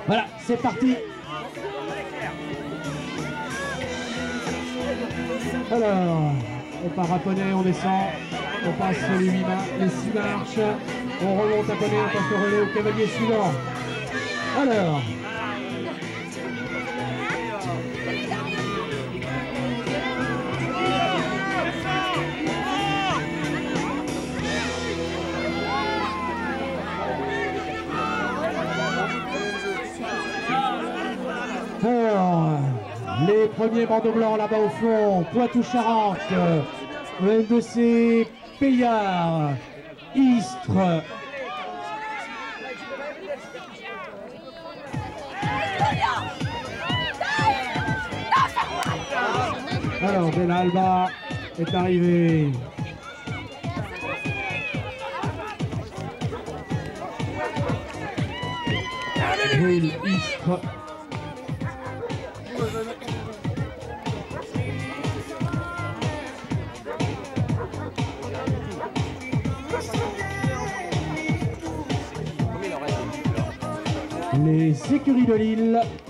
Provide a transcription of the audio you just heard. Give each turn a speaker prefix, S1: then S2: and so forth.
S1: Voilà, c'est parti. Alors, on part à poney, on descend, on passe les 6 marches, on remonte à poney, on passe le relais au cavalier suivant. Alors, les premiers bandeaux blancs là-bas au fond, Poitou-Charentes, MDC Payard, Istres. Alors, Belalba est arrivé. Istres. Les écuries de Lille